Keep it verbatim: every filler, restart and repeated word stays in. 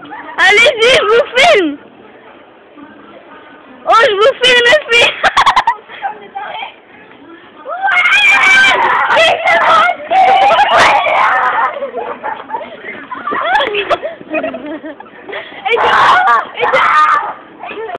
Allez-y, je vous filme. Oh, je vous filme, le film. Et